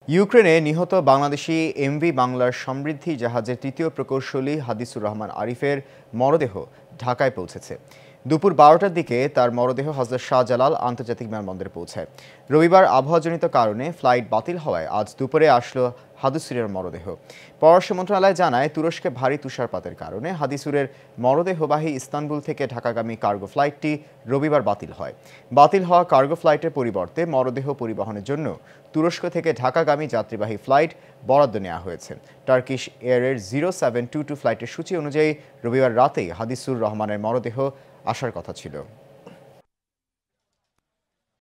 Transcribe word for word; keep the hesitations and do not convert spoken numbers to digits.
ইউক্রেনে নিহত বাংলাদেশি এমভি বাংলার সমৃদ্ধি জাহাজের তৃতীয় প্রকৌশলী হাদিসুর রহমান আরিফের মরদেহ ঢাকায় পৌঁছেছে। দুপুর বারোটার দিকে তার মরদেহ হজরত শাহজালাল আন্তর্জাতিক বিমানবন্দরে পৌঁছায়। রবিবার আবহাওয়াজনিত কারণে ফ্লাইট বাতিল হওয়ায় আজ দুপুরে আসলো হাদিসুরের মরদেহ। পররাষ্ট্র মন্ত্রণালয় জানায়, তুরস্কে ভারী তুষারপাতের কারণে হাদিসুরের মরদেহবাহী ইস্তানবুল থেকে ঢাকাগামী কার্গো ফ্লাইটটি রবিবার বাতিল হয়। বাতিল হওয়া কার্গো ফ্লাইটের পরিবর্তে মরদেহ পরিবহনের জন্য তুরস্ক থেকে ঢাকাগামী যাত্রীবাহী ফ্লাইট বরাদ্দ নেওয়া হয়েছে। টার্কিশ এয়ারের জিরো সেভেন টু টু ফ্লাইটের সূচি অনুযায়ী রবিবার রাতেই হাদিসুর রহমানের মরদেহ আসার কথা ছিল।